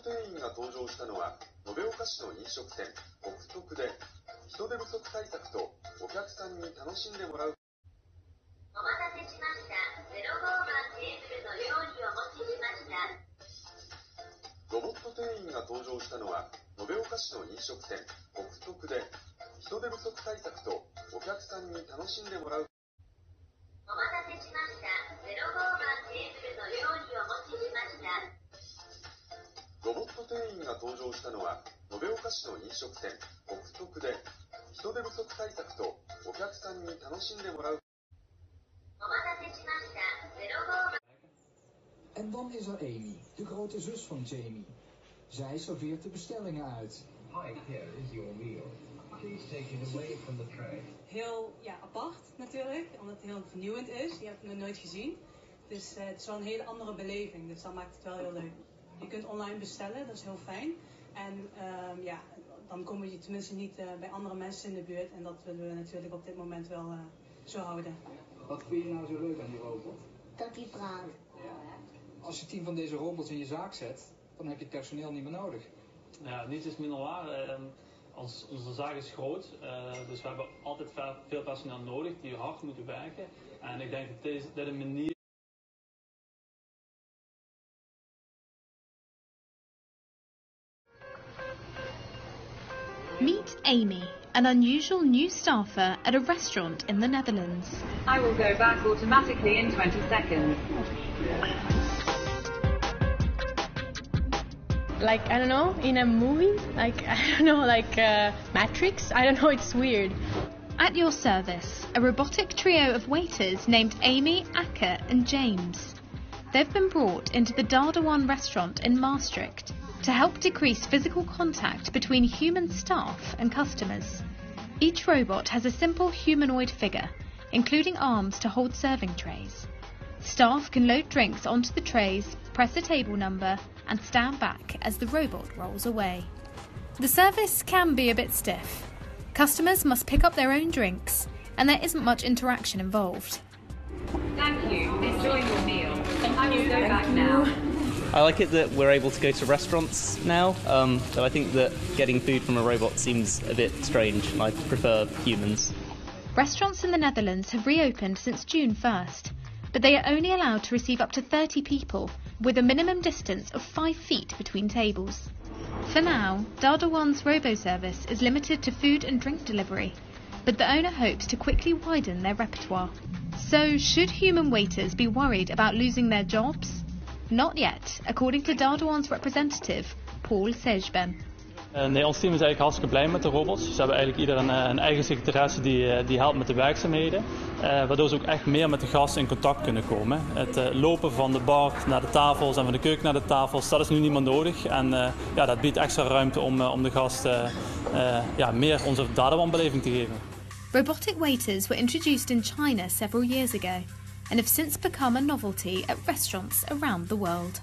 店員が登場したのは延岡市の飲食店北徳で、人手不足対策とお客さんに楽しんでもらう。 お待たせしました。05番テーブルの料理をお持ちしました。 ロボット店員が登場したのは延岡市の飲食店北徳で、人手不足対策とお客さんに楽しんでもらう。 お待たせしました。05番テーブルの料理をお持ちしました。 ロボット店員が登場したのは延岡市の飲食店北徳で、人手不足対策とお客さんに楽しんでもらう。 お待たせしました。05番。 En dan is er Amy, de grote zus van Jamie. Zij serveert de bestellingen uit. Hi, here is your meal. Please take it away from the tray. Heel apart natuurlijk, omdat het heel vernieuwend is. Je hebt het nog nooit gezien. Dus het is wel een hele andere beleving, dus dat maakt het wel heel leuk. Je kunt online bestellen, dat is heel fijn. En dan kom je tenminste niet bij andere mensen in de buurt. En dat willen we natuurlijk op dit moment wel zo houden. Wat vind je nou zo leuk aan die robot? Dat die praat. Als je 10 van deze robots in je zaak zet, dan heb je het personeel niet meer nodig. Ja, niets is minder waar. Onze zaak is groot, dus we hebben altijd veel personeel nodig die hard moeten werken. En ik denk dat dit een manier. Meet Amy, an unusual new staffer at a restaurant in the Netherlands. I will go back automatically in 20 seconds. Like, I don't know, in a movie? Like, I don't know, like Matrix? I don't know, it's weird. At your service, a robotic trio of waiters named Amy, Akke and James. They've been brought into the Dardewan restaurant in Maastricht to help decrease physical contact between human staff and customers. Each robot has a simple humanoid figure, including arms to hold serving trays. Staff can load drinks onto the trays, press a table number, and stand back as the robot rolls away. The service can be a bit stiff. Customers must pick up their own drinks, and there isn't much interaction involved. Thank you. Enjoy your meal. I will go back now. I like it that we're able to go to restaurants now, but I think that getting food from a robot seems a bit strange, and I prefer humans. Restaurants in the Netherlands have reopened since June 1st, but they are only allowed to receive up to 30 people, with a minimum distance of 5 feet between tables. For now, Dardewan's robo-service is limited to food and drink delivery, but the owner hopes to quickly widen their repertoire. So, should human waiters be worried about losing their jobs? Not yet, according to Dardewan's representative, Paul Sejben. Nee, ons team is eigenlijk hartstikke blij met de robots. Ze hebben eigenlijk ieder een eigen secretaresse die helpt met de werkzaamheden. Waardoor ze ook echt meer met de gasten in contact kunnen komen. Het lopen van de bar naar de tafels en van de keuken naar de tafels, dat is nu niet meer nodig. En dat biedt extra ruimte om de gasten meer onze Dardewan-beleving te geven. Robotic waiters were introduced in China several years ago and have since become a novelty at restaurants around the world.